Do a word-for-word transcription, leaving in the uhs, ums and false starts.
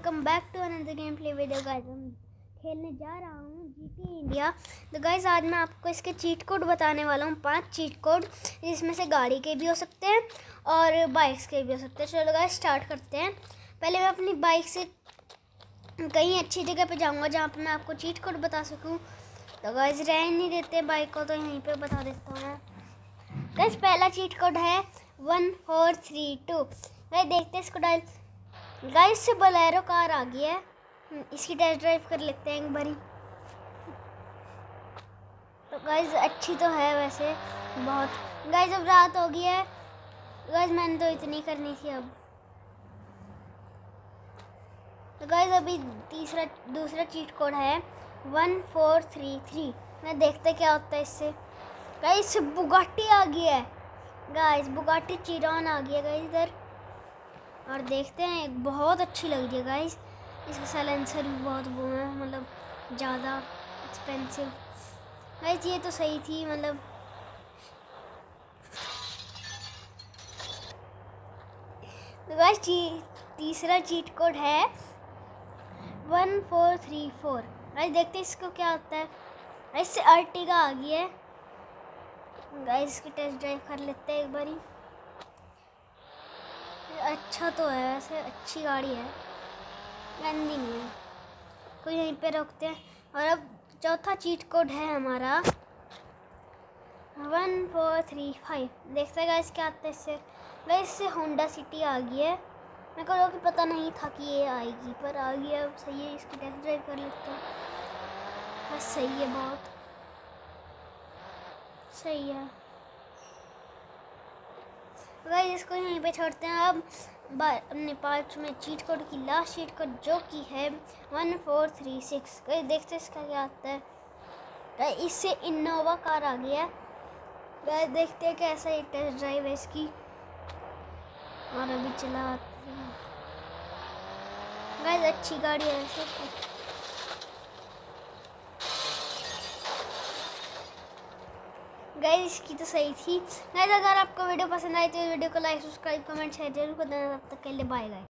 Welcome back to another game play video. Guys हम खेलने जा रहा हूँ जीटी इंडिया। तो गाइस आज मैं आपको इसके चीट कोड बताने वाला हूँ, पांच चीट कोड जिसमें से गाड़ी के भी हो सकते हैं और बाइक्स के भी हो सकते हैं। चलो गाइस स्टार्ट करते हैं। पहले मैं अपनी बाइक से कहीं अच्छी जगह पे जाऊँगा जहाँ पर मैं आपको चीट कोड बता सकूँ। तो गाइस रहने नहीं देते बाइक को, तो यहीं पर बता देता हूँ मैं। गाइस पहला चीट कोड है one four three two. Guys देखते हैं इसको डायल। गाइस से बोलेरो कार आ गई है, इसकी टेस्ट ड्राइव कर लेते हैं एक बारी। तो गाइस अच्छी तो है वैसे बहुत। गाइस अब रात हो गई है, गाइस मैंने तो इतनी करनी थी अब। तो गाइस अभी तीसरा दूसरा चीट कोड है वन फोर थ्री थ्री। मैं देखते क्या होता है इससे। गाइस बुगाटी आ गई है, गाइस बुगाटी चिरॉन आ गई है गाइस इधर। और देखते हैं, एक बहुत अच्छी लग रही है गाइस। इसका साइलेंसर भी बहुत वो है, मतलब ज़्यादा एक्सपेंसिव। गाइस ये तो सही थी मतलब। तो गाइस तीसरा चीट कोड है one four three four. Guys देखते हैं इसको क्या होता है। गाइस से अर्टिगा आ गई है, गाइस इसकी टेस्ट ड्राइव कर लेते हैं एक बारी। अच्छा तो है वैसे, अच्छी गाड़ी है, गंदी नहीं है। कोई यहीं पे रोकते हैं। और अब चौथा चीट कोड है हमारा वन फोर थ्री फाइव। देखते हैं गाइस क्या आता है इससे। गाइस इससे होंडा सिटी आ गई है। मेरे को लोग पता नहीं था कि ये आएगी, पर आ गई है। अब सही है, इसकी टेस्ट ड्राइव कर लेते हैं। बस सही है, बहुत सही है। गाइस इसको यहीं पे छोड़ते हैं। अब अपने पार्ट में चीट कोड की लास्ट चीट कोड जो कि है one four three six. Guys देखते हैं इसका क्या आता है। गाइस इससे इनोवा कार आ गई है। गाइस देखते हैं कैसा ये टेस्ट ड्राइव है इसकी। और अभी चलाते हैं। गाइस अच्छी गाड़ी है वैसे। गाइस इसकी तो सही थी। गाइस अगर आपको वीडियो पसंद आई तो वीडियो को लाइक सब्सक्राइब कमेंट शेयर जरूर कर देना। तब तक के लिए बाय गाइस।